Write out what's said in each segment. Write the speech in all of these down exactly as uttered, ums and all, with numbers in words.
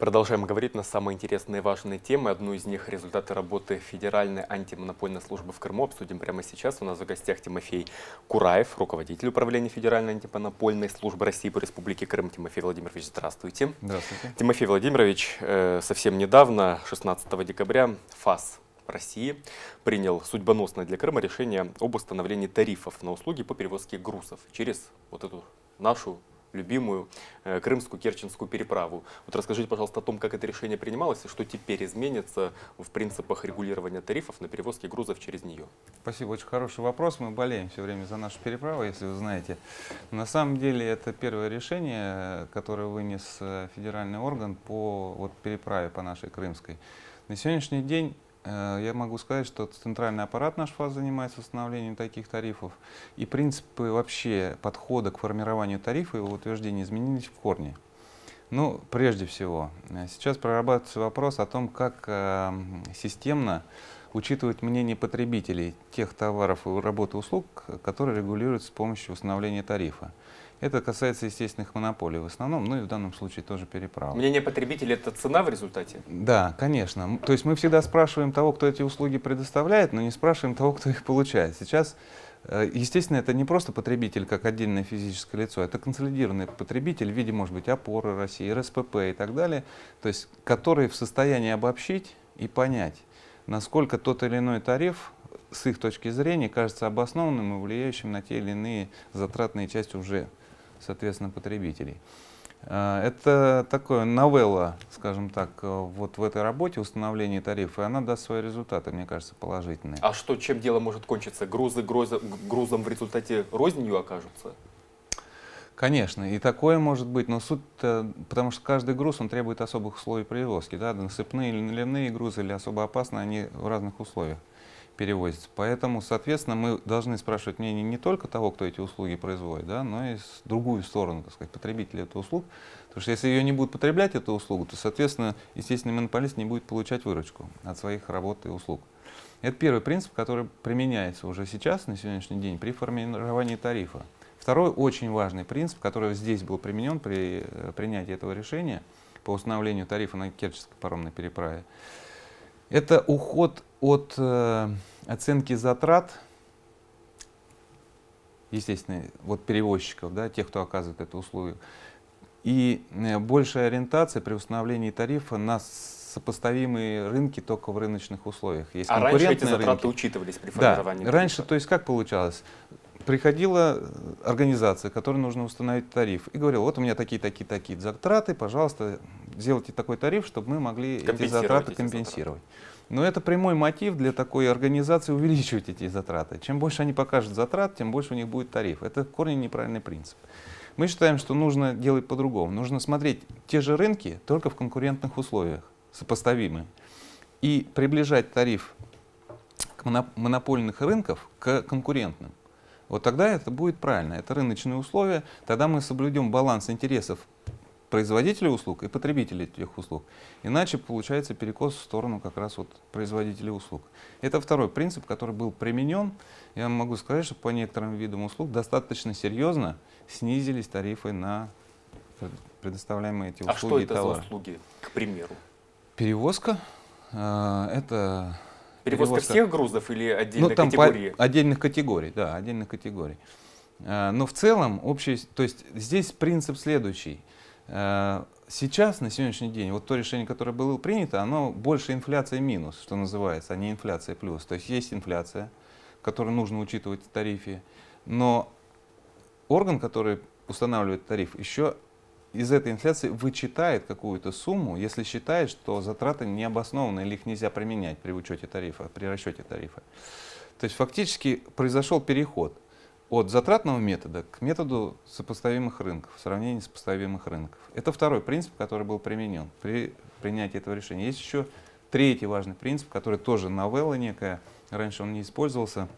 Продолжаем говорить на самые интересные и важные темы. Одну из них — результаты работы Федеральной антимонопольной службы в Крыму. Обсудим прямо сейчас. У нас в гостях Тимофей Кураев, руководитель управления Федеральной антимонопольной службы России по Республике Крым. Тимофей Владимирович, здравствуйте. Здравствуйте. Тимофей Владимирович, э, совсем недавно, шестнадцатого декабря, ФАС России принял судьбоносное для Крыма решение об установлении тарифов на услуги по перевозке грузов через вот эту нашу любимую э, Крымскую Керченскую переправу. Вот расскажите, пожалуйста, о том, как это решение принималось и что теперь изменится в принципах регулирования тарифов на перевозки грузов через нее. Спасибо, очень хороший вопрос. Мы болеем все время за нашу переправу, если вы знаете. На самом деле это первое решение, которое вынес федеральный орган по вот, переправе по нашей Крымской. На сегодняшний день я могу сказать, что центральный аппарат наш ФАС занимается установлением таких тарифов. И принципы вообще подхода к формированию тарифа и его утверждения изменились в корне. Ну, прежде всего, сейчас прорабатывается вопрос о том, как э, системно учитывать мнение потребителей тех товаров и работ и услуг, которые регулируются с помощью установления тарифа. Это касается естественных монополий в основном, ну и в данном случае тоже переправа. Мнение потребителей — это цена в результате? Да, конечно. То есть мы всегда спрашиваем того, кто эти услуги предоставляет, но не спрашиваем того, кто их получает. Сейчас, естественно, это не просто потребитель как отдельное физическое лицо, это консолидированный потребитель в виде, может быть, опоры России, эр эс пэ пэ и так далее, то есть который в состоянии обобщить и понять, насколько тот или иной тариф с их точки зрения кажется обоснованным и влияющим на те или иные затратные части уже, соответственно, потребителей. Это такое новелла, скажем так, вот в этой работе установления тарифа, и она даст свои результаты, мне кажется, положительные. А что, чем дело может кончиться? Грузы грузом, грузом в результате рознью окажутся? Конечно, и такое может быть, но суть, потому что каждый груз, он требует особых условий перевозки, да, насыпные или наливные грузы, или особо опасные, они в разных условиях перевозятся. Поэтому, соответственно, мы должны спрашивать мнение не только того, кто эти услуги производит, да, но и с другую сторону, так сказать, потребителя этой услуг. Потому что если ее не будут потреблять, эту услугу, то, соответственно, естественный монополист не будет получать выручку от своих работ и услуг. Это первый принцип, который применяется уже сейчас, на сегодняшний день, при формировании тарифа. Второй очень важный принцип, который здесь был применен при принятии этого решения по установлению тарифа на Керченской паромной переправе, это уход от э, оценки затрат, естественно, вот перевозчиков, да, тех, кто оказывает эту услугу, и э, большая ориентация при установлении тарифа на сопоставимые рынки только в рыночных условиях. Есть а раньше эти затраты рынки. учитывались при формировании Да, тарифа? Раньше, то есть как получалось? Приходила организация, которой нужно установить тариф, и говорила: вот у меня такие-такие-такие затраты, пожалуйста, сделайте такой тариф, чтобы мы могли эти затраты эти компенсировать. Затраты. Но это прямой мотив для такой организации увеличивать эти затраты. Чем больше они покажут затрат, тем больше у них будет тариф. Это в корне неправильный принцип. Мы считаем, что нужно делать по-другому. Нужно смотреть те же рынки, только в конкурентных условиях, сопоставимые, и приближать тариф к монопольных рынков к конкурентным. Вот тогда это будет правильно, это рыночные условия, тогда мы соблюдем баланс интересов производителей услуг и потребителей этих услуг. Иначе получается перекос в сторону как раз вот производителей услуг. Это второй принцип, который был применен. Я могу сказать, что по некоторым видам услуг достаточно серьезно снизились тарифы на предоставляемые эти услуги. А что это и товары. за услуги, к примеру? Перевозка, э, это... Перевозка, перевозка всех грузов или отдельных ну, там категорий? По, отдельных категорий, да, отдельных категорий. Но в целом общий, то есть здесь принцип следующий. Сейчас, на сегодняшний день, вот то решение, которое было принято, оно больше инфляция минус, что называется, а не инфляция плюс. То есть есть инфляция, которую нужно учитывать в тарифе, но орган, который устанавливает тариф, еще из этой инфляции вычитает какую-то сумму, если считает, что затраты не обоснованы или их нельзя применять при учете тарифа, при расчете тарифа. То есть фактически произошел переход от затратного метода к методу сопоставимых рынков, сравнения сопоставимых рынков. Это второй принцип, который был применен при принятии этого решения. Есть еще третий важный принцип, который тоже новелла некая, раньше он не использовался.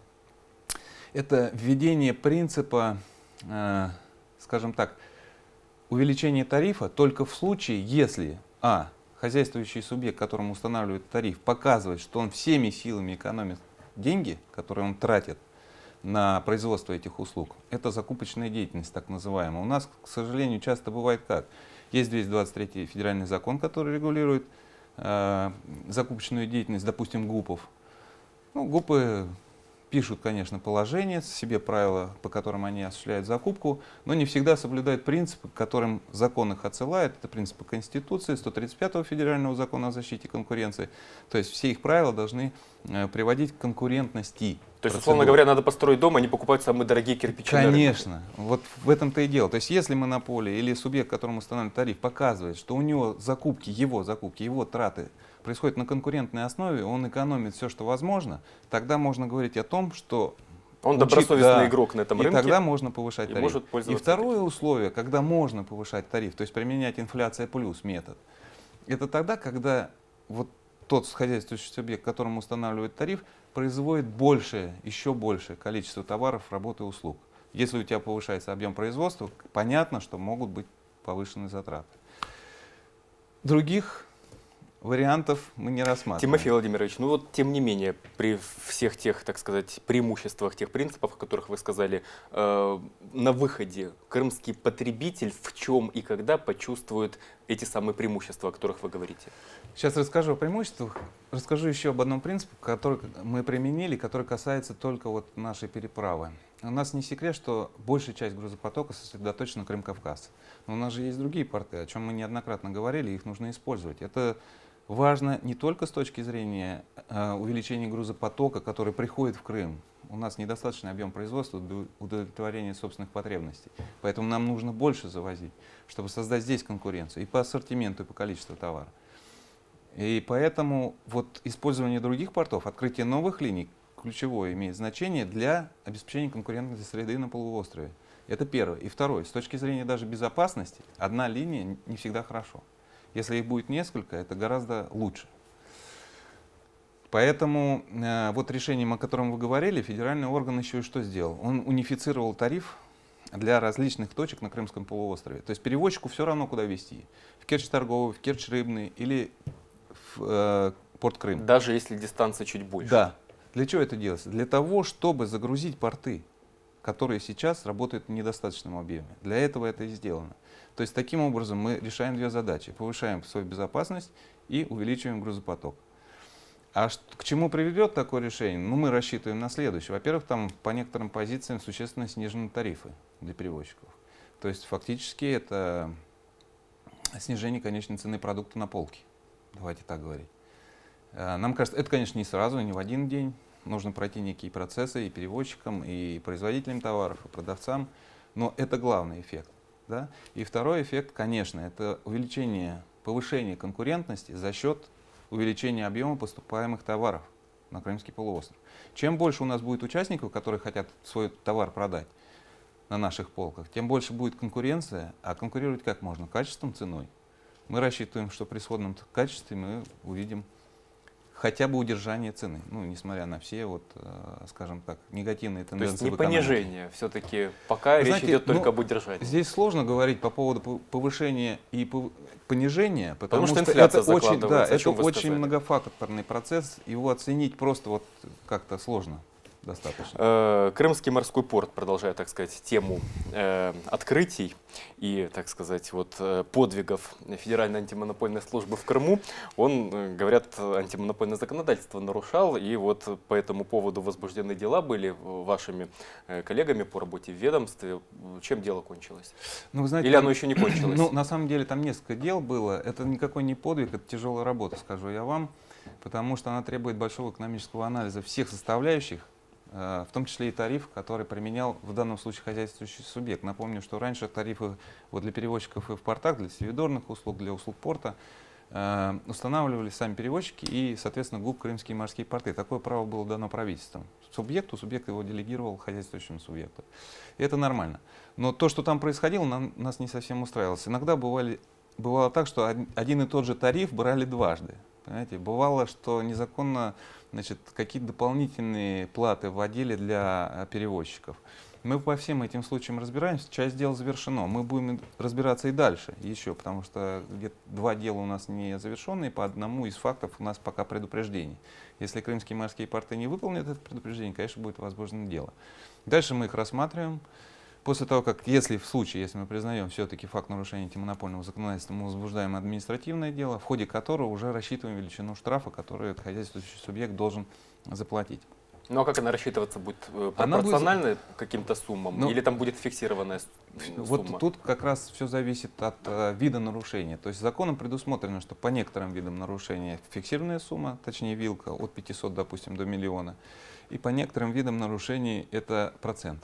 Это введение принципа, э, скажем так, увеличение тарифа только в случае, если а. хозяйствующий субъект, которому устанавливает тариф, показывает, что он всеми силами экономит деньги, которые он тратит на производство этих услуг. Это закупочная деятельность, так называемая. У нас, к сожалению, часто бывает как? Есть двести двадцать третий федеральный закон, который регулирует э, закупочную деятельность, допустим, ГУПов. Ну, ГУПы пишут, конечно, положения, себе правила, по которым они осуществляют закупку, но не всегда соблюдают принципы, к которым закон их отсылает. Это принципы Конституции, сто тридцать пятого федерального закона о защите конкуренции. То есть все их правила должны э, приводить к конкурентности. То есть, условно говоря, надо построить дом, а не покупать самые дорогие кирпичи. Конечно, вот в этом-то и дело. То есть если монополия или субъект, которому установлен тариф, показывает, что у него закупки, его закупки, его траты происходит на конкурентной основе, он экономит все, что возможно, тогда можно говорить о том, что он учит, добросовестный да, игрок на этом и рынке. тогда можно повышать и тариф. Может и пользоваться второе таким. условие, когда можно повышать тариф, то есть применять инфляция плюс метод, это тогда, когда вот тот хозяйствующий субъект, которому устанавливают тариф, производит большее, еще большее количество товаров, работы и услуг. Если у тебя повышается объем производства, понятно, что могут быть повышенные затраты. Других вариантов мы не рассматриваем. Тимофей Владимирович, ну вот тем не менее, при всех тех, так сказать, преимуществах, тех принципах, о которых вы сказали, э, на выходе крымский потребитель в чем и когда почувствует эти самые преимущества, о которых вы говорите? Сейчас расскажу о преимуществах. Расскажу еще об одном принципе, который мы применили, который касается только вот нашей переправы. У нас не секрет, что большая часть грузопотока сосредоточена на Крым-Кавказ. Но у нас же есть другие порты, о чем мы неоднократно говорили, их нужно использовать. Это важно не только с точки зрения э, увеличения грузопотока, который приходит в Крым. У нас недостаточный объем производства для удовлетворения собственных потребностей. Поэтому нам нужно больше завозить, чтобы создать здесь конкуренцию и по ассортименту, и по количеству товара. И поэтому вот использование других портов, открытие новых линий ключевое имеет значение для обеспечения конкурентной среды на полуострове. Это первое. И второе, с точки зрения даже безопасности, одна линия не всегда хорошо. Если их будет несколько, это гораздо лучше. Поэтому э, вот решением, о котором вы говорили, федеральный орган еще и что сделал? Он унифицировал тариф для различных точек на Крымском полуострове. То есть перевозчику все равно, куда везти. В Керчь-Торговый, в Керчь-Рыбный или в э, порт Крым. Даже если дистанция чуть больше. Да. Для чего это делается? Для того, чтобы загрузить порты, которые сейчас работают в недостаточном объеме. Для этого это и сделано. То есть таким образом мы решаем две задачи. Повышаем свою безопасность и увеличиваем грузопоток. А к чему приведет такое решение? Ну, мы рассчитываем на следующее. Во-первых, там по некоторым позициям существенно снижены тарифы для перевозчиков. То есть фактически это снижение конечной цены продукта на полке. Давайте так говорить. Нам кажется, это, конечно, не сразу, не в один день. Нужно пройти некие процессы и перевозчикам, и производителям товаров, и продавцам. Но это главный эффект. Да? И второй эффект, конечно, это увеличение, повышение конкурентности за счет увеличения объема поступаемых товаров на Крымский полуостров. Чем больше у нас будет участников, которые хотят свой товар продать на наших полках, тем больше будет конкуренция. А конкурировать как можно? Качеством, ценой. Мы рассчитываем, что при сходном качестве мы увидим хотя бы удержание цены, ну, несмотря на все, вот, э, скажем так, негативные тенденции. То есть не понижение, все-таки пока Вы речь знаете, идет только ну, об удержании. Здесь сложно говорить по поводу повышения и понижения, потому, потому что, что инфляция это очень, да, это очень сказали. многофакторный процесс, его оценить просто вот как-то сложно. Достаточно. Э, Крымский морской порт, продолжая, так сказать, тему э, открытий и, так сказать, вот, э, подвигов Федеральной антимонопольной службы в Крыму, он, э, говорят, антимонопольное законодательство нарушал, и вот по этому поводу возбуждены дела были вашими э, коллегами по работе в ведомстве. Чем дело кончилось? Ну, вы знаете, Или там, оно еще не кончилось? Ну, на самом деле там несколько дел было. Это никакой не подвиг, это тяжелая работа, скажу я вам, потому что она требует большого экономического анализа всех составляющих, в том числе и тариф, который применял в данном случае хозяйствующий субъект. Напомню, что раньше тарифы вот для перевозчиков и в портах, для сервидорных услуг, для услуг порта э, устанавливали сами перевозчики и, соответственно, ГУП «Крымские морские порты». Такое право было дано правительством. Субъекту, субъект его делегировал хозяйствующему субъекту. И это нормально. Но то, что там происходило, нам, нас не совсем устраивалось. Иногда бывали, бывало так, что один и тот же тариф брали дважды. Понимаете? Бывало, что незаконно, значит, какие-то дополнительные платы вводили для перевозчиков. Мы по всем этим случаям разбираемся, часть дел завершено. Мы будем разбираться и дальше еще, потому что где-то два дела у нас не завершенные, по одному из фактов у нас пока предупреждение. Если крымские морские порты не выполнят это предупреждение, конечно, будет возбуждено дело. Дальше мы их рассматриваем. после того, как, если в случае, если мы признаем все-таки факт нарушения антимонопольного законодательства, мы возбуждаем административное дело, в ходе которого уже рассчитываем величину штрафа, который хозяйствующий субъект должен заплатить. Ну а как она рассчитываться будет? Она Пропорционально будет... каким-то суммам? Ну, или там будет фиксированная сумма? Вот тут как раз все зависит от э, вида нарушения. То есть законом предусмотрено, что по некоторым видам нарушения фиксированная сумма, точнее вилка, от пятисот, допустим, до миллиона. И по некоторым видам нарушений это процент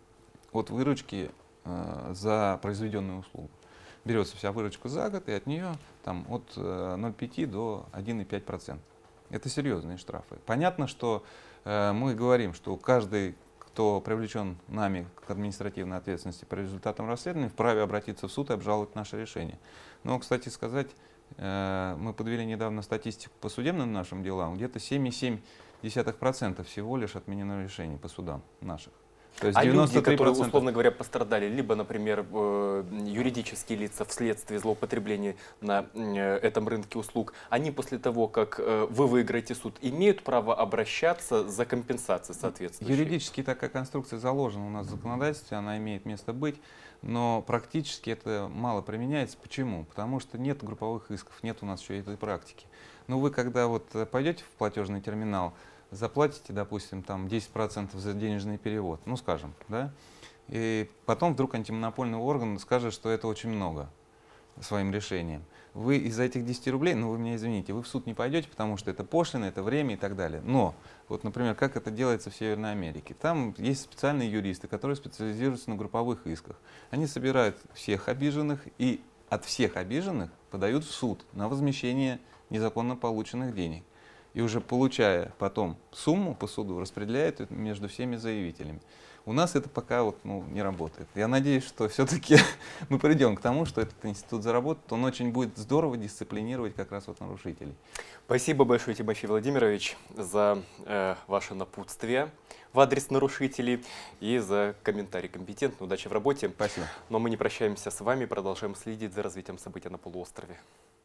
от выручки э, за произведенную услугу. Берется вся выручка за год, и от нее там, от э, ноль целых пяти до одного и пяти десятых процента. Это серьезные штрафы. Понятно, что э, мы говорим, что каждый, кто привлечен нами к административной ответственности по результатам расследования, вправе обратиться в суд и обжаловать наше решение. Но, кстати сказать, э, мы подвели недавно статистику по судебным нашим делам, где-то семь целых семь десятых процента всего лишь отменено решений по судам наших. То есть а люди, которые, процента... условно говоря, пострадали, либо, например, юридические лица вследствие злоупотребления на этом рынке услуг, они после того, как вы выиграете суд, имеют право обращаться за компенсацией соответствующей? Юридически такая конструкция заложена у нас в законодательстве, она имеет место быть, но практически это мало применяется. Почему? Потому что нет групповых исков, нет у нас еще этой практики. Но вы, когда вот пойдете в платежный терминал, заплатите, допустим, там десять процентов за денежный перевод, ну скажем, да, и потом вдруг антимонопольный орган скажет, что это очень много своим решением. Вы из-за этих десяти рублей, ну вы меня извините, вы в суд не пойдете, потому что это пошлина, это время и так далее. Но, вот, например, как это делается в Северной Америке. Там есть специальные юристы, которые специализируются на групповых исках. Они собирают всех обиженных и от всех обиженных подают в суд на возмещение незаконно полученных денег. И уже получая потом сумму по суду, распределяет между всеми заявителями. У нас это пока вот, ну, не работает. Я надеюсь, что все-таки мы придем к тому, что этот институт заработает. Он очень будет здорово дисциплинировать как раз вот нарушителей. Спасибо большое, Тимофей Владимирович, за э, ваше напутствие в адрес нарушителей и за комментарий компетентный. Удачи в работе. Спасибо. Но мы не прощаемся с вами, продолжаем следить за развитием событий на полуострове.